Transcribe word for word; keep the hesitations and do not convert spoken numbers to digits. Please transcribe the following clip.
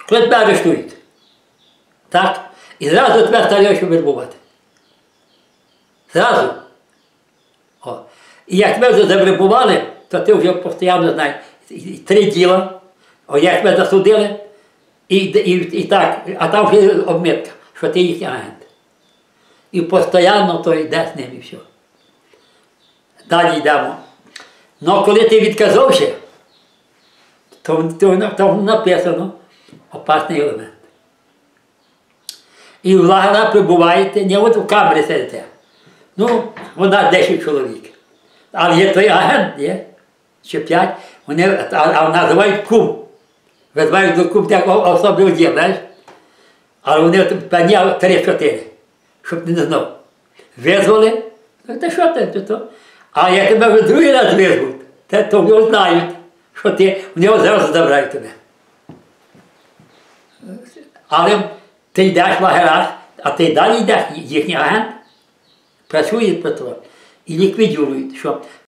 коли тебе арештують. Так? І зразу тебе старають вербувати. Зразу. О. І як тебе вже завербували, то ти вже постійно знаєш, три діла, о, як тебе засудили, і, і, і так, а там вже обмітка, що ти їхній агент. І постійно то йде з ним і все. Далі йдемо. Ну, коли ти відказався, то, то, то написано опасний елемент. І в лагерах прибуваєте, не от в камері сидите. Ну, вона десять чоловік. Але є той агент, є, чи п'ять, вони, а, а називають кум. Визивають до кум, як особливо діє, знаєш? Але вони пані три-чотири, щоб не знав. Визвали, ну та що ти, то? А як тебе вже другий раз визвуть, то вони знають, що ти, вони одразу забирають тебе. Але ти йдеш в лагерах, а ти далі йдеш, їхній агент працює про то. І ліквідують, що